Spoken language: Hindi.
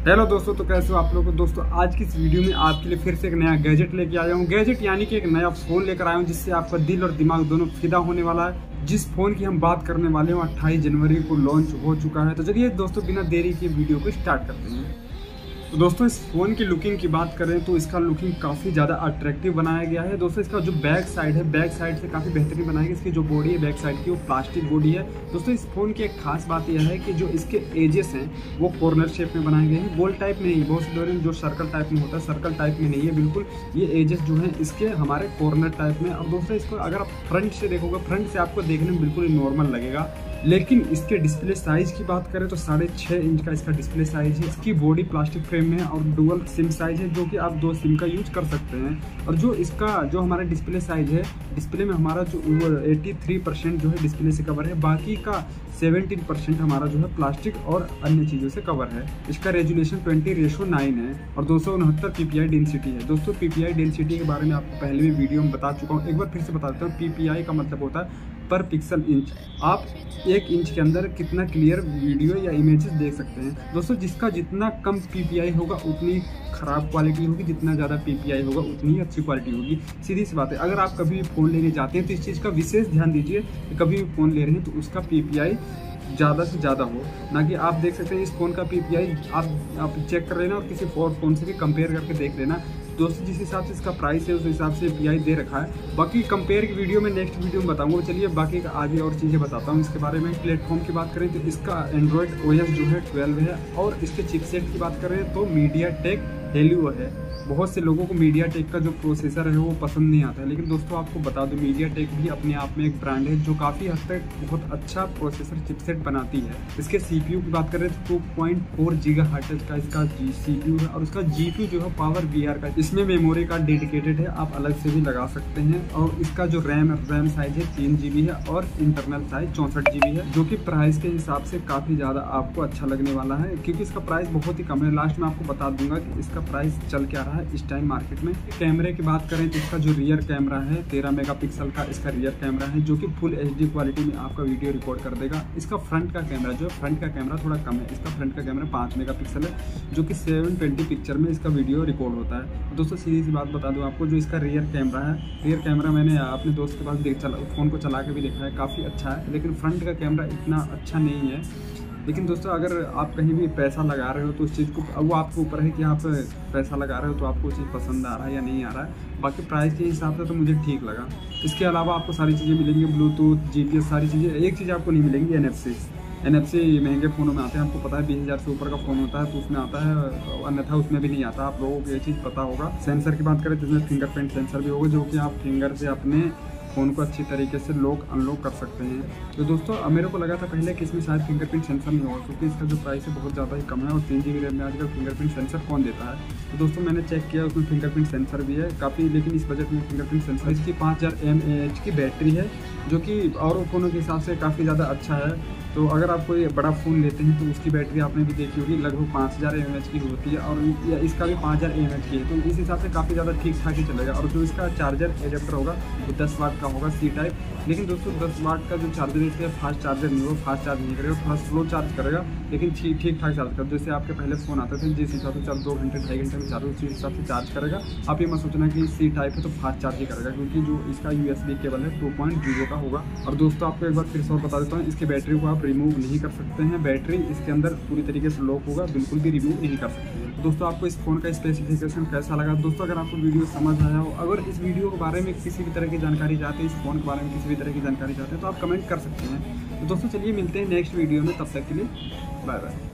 हेलो दोस्तों, तो कैसे हो आप लोग। दोस्तों आज की इस वीडियो में आपके लिए फिर से एक नया गैजेट लेके आया हूँ। गैजेट यानी कि एक नया फ़ोन लेकर आया हूँ जिससे आपका दिल और दिमाग दोनों फिदा होने वाला है। जिस फ़ोन की हम बात करने वाले हैं 28 जनवरी को लॉन्च हो चुका है। तो चलिए दोस्तों बिना देरी के वीडियो को स्टार्ट करते हैं। तो दोस्तों इस फ़ोन की लुकिंग की बात करें तो इसका लुकिंग काफ़ी ज़्यादा अट्रैक्टिव बनाया गया है। दोस्तों इसका जो बैक साइड है, बैक साइड से काफ़ी बेहतरीन बनाई गई। इसकी जो बॉडी है बैक साइड की वो प्लास्टिक बॉडी है। दोस्तों इस फ़ोन की एक खास बात यह है कि जो इसके एजेस हैं वो कॉर्नर शेप में बनाए गए हैं, गोल टाइप में नहीं। बहुत से लोग जो सर्कल टाइप में होता है, सर्कल टाइप में नहीं है बिल्कुल। ये एजेस जो हैं इसके हमारे कॉर्नर टाइप में। अब दोस्तों इसको अगर आप फ्रंट से देखोगे, फ्रंट से आपको देखने में बिल्कुल नॉर्मल लगेगा, लेकिन इसके डिस्प्ले साइज की बात करें तो 6.5 इंच का इसका डिस्प्ले साइज है। इसकी बॉडी प्लास्टिक फ्रेम में है और डुअल सिम साइज है, जो कि आप 2 सिम का यूज कर सकते हैं। और जो इसका जो हमारा डिस्प्ले साइज है, डिस्प्ले में हमारा जो 83% जो है डिस्प्ले से कवर है, बाकी का 17% हमारा जो है प्लास्टिक और अन्य चीज़ों से कवर है। इसका रेजुलेशन 20:9 है और 269 पीपीआई डेंसिटी है। दोस्तों पीपीआई डेंसिटी के बारे में आपको पहले भी वीडियो में बता चुका हूँ, एक बार फिर से बता देता हूँ। पीपीआई का मतलब होता है पर पिक्सल इंच। आप 1 इंच के अंदर कितना क्लियर वीडियो या इमेजेस देख सकते हैं। दोस्तों जिसका जितना कम पीपीआई होगा उतनी ख़राब क्वालिटी होगी, जितना ज़्यादा पीपीआई होगा उतनी ही अच्छी क्वालिटी होगी। सीधी सी बात है। अगर आप कभी भी फ़ोन लेने जाते हैं तो इस चीज़ का विशेष ध्यान दीजिए कि कभी भी फ़ोन ले रहे हैं तो उसका पीपीआई ज़्यादा से ज़्यादा हो, ना कि आप देख सकते हैं इस फ़ोन का पीपीआई आप चेक कर लेना और किसी और फ़ोन से भी कंपेयर करके देख लेना। दोस्तों जिस हिसाब से इसका प्राइस है उस हिसाब से पीआई दे रखा है। बाकी कंपेयर की वीडियो में नेक्स्ट वीडियो में बताऊंगा। चलिए बाकी आगे और चीज़ें बताता हूँ इसके बारे में। प्लेटफॉर्म की बात करें तो इसका एंड्रॉयड ओएस जो है 12 है और इसके चिपसेट की बात करें तो मीडियाटेक हेलियो है। बहुत से लोगों को मीडियाटेक का जो प्रोसेसर है वो पसंद नहीं आता है, लेकिन दोस्तों आपको बता दूं मीडियाटेक भी अपने आप में एक ब्रांड है जो काफ़ी हद तक बहुत अच्छा प्रोसेसर चिपसेट बनाती है। इसके सीपीयू की बात करें तो 2.4 गीगाहर्ट्ज का इसका सीपीयू है और उसका जीपीयू जो है पावर वीआर का। इसमें मेमोरी कार्ड डेडिकेटेड है, आप अलग से भी लगा सकते हैं। और इसका जो रैम साइज है 3 GB है और इंटरनल साइज 64 GB है, जो कि प्राइस के हिसाब से काफ़ी ज़्यादा आपको अच्छा लगने वाला है, क्योंकि इसका प्राइस बहुत ही कम है। लास्ट में आपको बता दूंगा कि इसका प्राइस चल क्या रहा है इस टाइम मार्केट में। कैमरे की बात करें तो इसका जो रियर कैमरा है 13 मेगापिक्सल का इसका रियर कैमरा है, जो कि फुल एचडी क्वालिटी में आपका वीडियो रिकॉर्ड कर देगा। इसका फ्रंट का कैमरा जो है, फ्रंट का कैमरा थोड़ा कम है। इसका फ्रंट का कैमरा 5 मेगापिक्सल है, जो कि 720 पिक्चर में इसका वीडियो रिकॉर्ड होता है। दोस्तों सीधी सी बात बता दूं आपको, जो इसका रियर कैमरा है, रियर कैमरा मैंने अपने दोस्त के पास फ़ोन को चला के भी देखा है, काफ़ी अच्छा है। लेकिन फ्रंट का कैमरा इतना अच्छा नहीं है। लेकिन दोस्तों अगर आप कहीं भी पैसा लगा रहे हो तो उस चीज़ को, वो आपके ऊपर है कि आप पैसा लगा रहे हो तो आपको चीज़ पसंद आ रहा है या नहीं आ रहा है। बाकी प्राइस के हिसाब से तो मुझे ठीक लगा। इसके अलावा आपको सारी चीज़ें मिलेंगी, ब्लूटूथ, जीपीएस, सारी चीज़ें। एक चीज़ आपको नहीं मिलेंगी, NFC महंगे फ़ोनों में आते हैं, आपको पता है 20,000 से ऊपर का फ़ोन होता है तो उसमें आता है, अन्यथा उसमें भी नहीं आता। आप लोगों को ये चीज़ पता होगा। सेंसर की बात करें तो इसमें फिंगरप्रिंट सेंसर भी होगा, जो कि आप फिंगर से अपने फ़ोन को अच्छी तरीके से लॉक अनलॉक कर सकते हैं। तो दोस्तों मेरे को लगा था पहले कि इसमें शायद फिंगरप्रिंट सेंसर नहीं होगा, क्योंकि इसका जो प्राइस है बहुत ज़्यादा ही कम है और 3 GB रैम में आजकल फिंगरप्रिंट सेंसर कौन देता है। तो दोस्तों मैंने चेक किया, उसमें फिंगरप्रिंट सेंसर भी है काफ़ी, लेकिन इस बजट में फिंगरप्रिंट सेंसर। इसकी 5000 mAh की बैटरी है, जो कि और फ़ोनों के हिसाब से काफ़ी ज़्यादा अच्छा है। तो अगर आप कोई बड़ा फ़ोन लेते हैं तो उसकी बैटरी आपने भी देखी होगी, लगभग 5000 mAh की होती है और इसका भी 5000 mAh की है। तो इस हिसाब से काफ़ी ज़्यादा ठीक ठाक ही चलेगा। और जो इसका चार्जर एडेप्टर होगा वो 10 वाट का होगा, C टाइप। लेकिन दोस्तों 10 वाट का जो चार्जर है इसका फास्ट चार्जर नहीं होगा, फास्ट चार्ज नहीं करेगा, थोड़ा स्लो चार्ज करेगा, लेकिन ठीक ठाक चार्ज करेगा। जैसे आपके पहले फ़ोन आते थे जिस हिसाब से 2 घंटे 2.5 घंटे में चार्ज, उसी हिसाब से चार्ज करेगा। आप ये मत सोचना कि C टाइप है तो फास्ट चार्ज ही करेगा, क्योंकि जो इसका USB केबल है 2.0 का होगा। और दोस्तों आपको एक बार फिर से और बता देता हूँ, इसकी बैटरी को आप रिमूव नहीं कर सकते हैं। बैटरी इसके अंदर पूरी तरीके से लॉक होगा, बिल्कुल भी रिमूव नहीं कर सकते हैं। तो दोस्तों आपको इस फ़ोन का स्पेसिफिकेशन कैसा लगा। दोस्तों अगर आपको वीडियो समझ आया हो, अगर इस वीडियो के बारे में किसी भी तरह की जानकारी चाहते हैं, इस फ़ोन के बारे में किसी भी तरह की जानकारी चाहते हैं, तो आप कमेंट कर सकते हैं। तो दोस्तों चलिए मिलते हैं नेक्स्ट वीडियो में, तब तक के लिए बाय बाय।